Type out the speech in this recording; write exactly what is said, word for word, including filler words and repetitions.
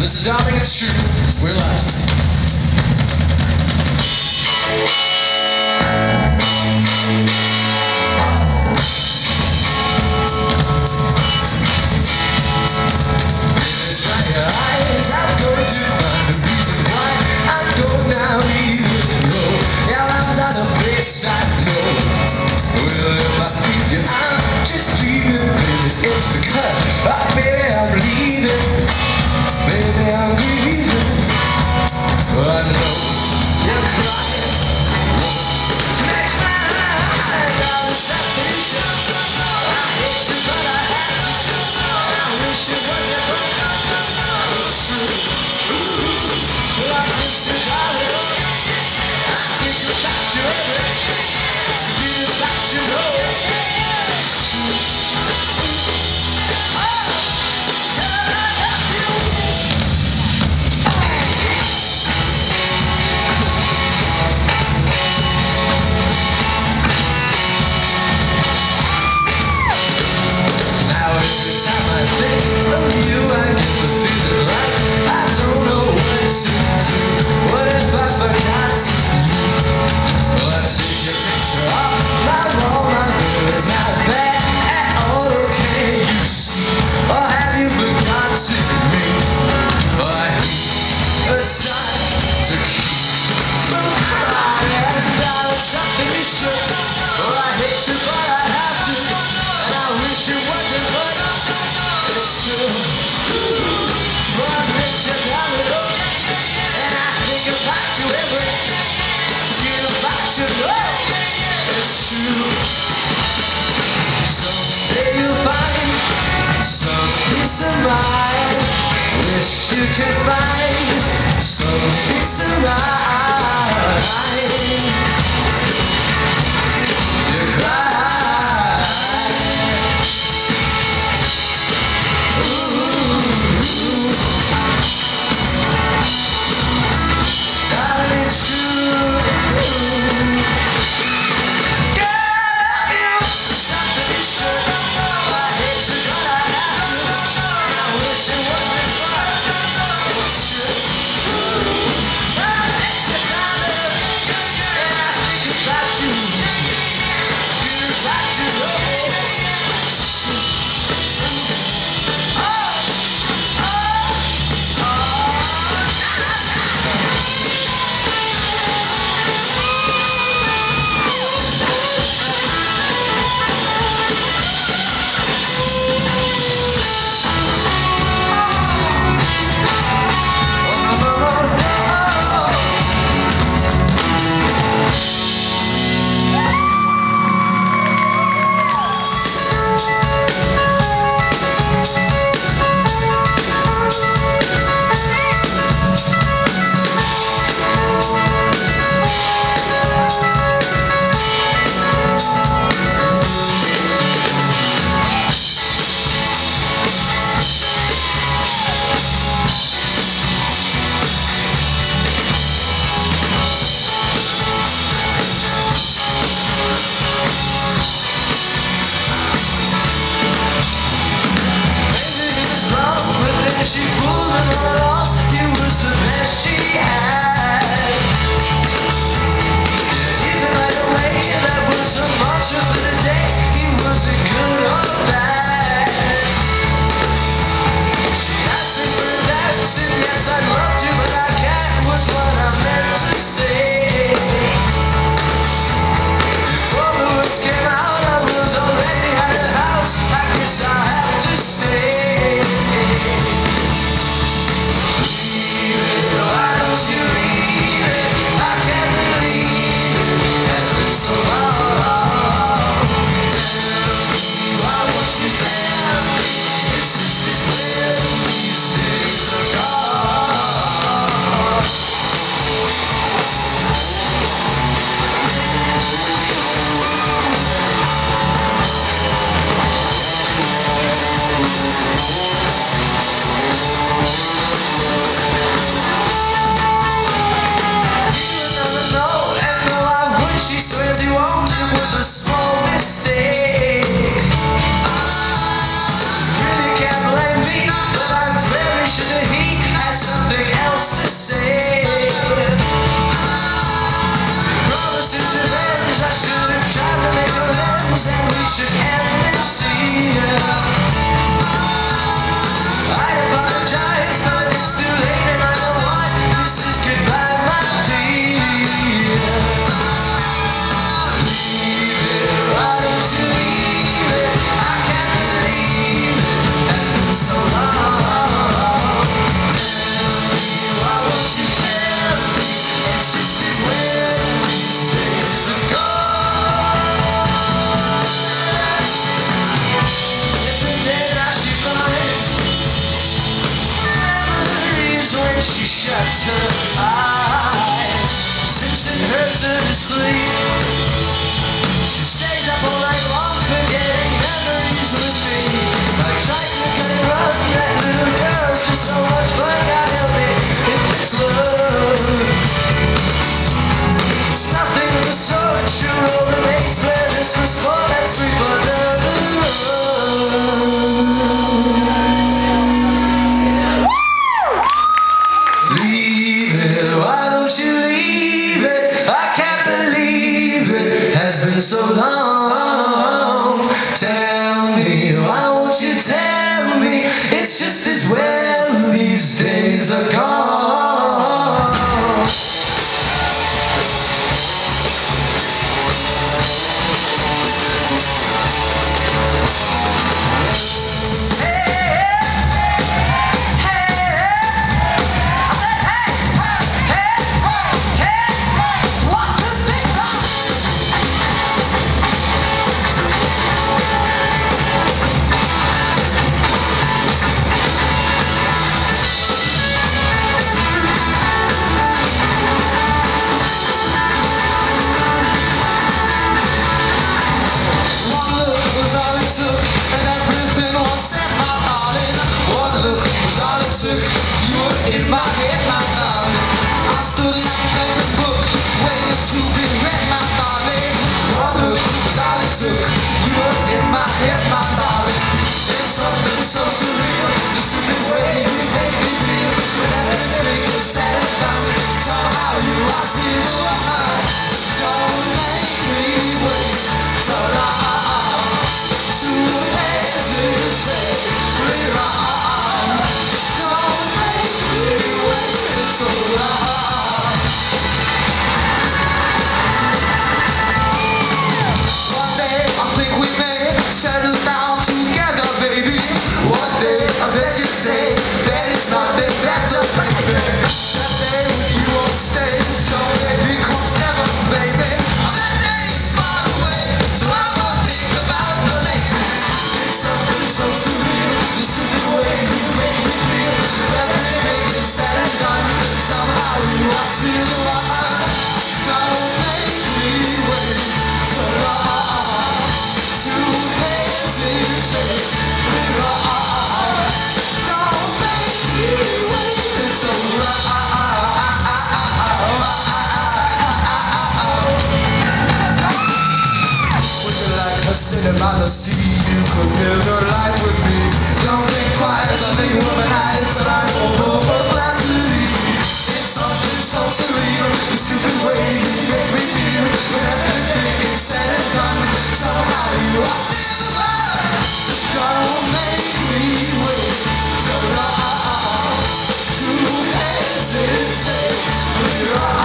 This is Darling, It's True. We're live. Wish you could find some peace of mind. You cry. Ooh. Darling, it's true. Girl, I love you. Something is true. I hate to, but I have to. I wish it wasn't. she shuts her eyes, since it hurts her to sleep. She stays up all night long, forgetting memories with me. I tried to cut her up, that little girl's just so much fun. God help me if it's love. It's nothing for social that makes pleasures for sport and sweet but love. Leave it, why don't you leave it? I can't believe it has been so long. Tell me, why won't you tell me? It's just as well these days are gone. You were in my head, my darling. I stood like a favorite book, waiting to be read, my darling. One look was all it took. You were in my head, my darling. It's something so surreal, the stupid way you make me feel. When everything is said and done, somehow you are still alive. Don't make me wait so long to hesitate. We're on. Say that it's nothing better, baby. That day you won't stay, so baby comes never, baby. That day is far away, so I won't think about the ladies. It's something so surreal, the stupid way you make me feel. Everything is said and done, somehow you are still alive. Don't make me wait so long to hesitate. We're all sitting by the sea, you could build your life with me. Don't think twice, I think womanize, and I'm over glad to leave. It's something so surreal, the stupid way you make me feel. When everything is said and done, somehow you are still alive. Don't make me wait so long to hesitate. We're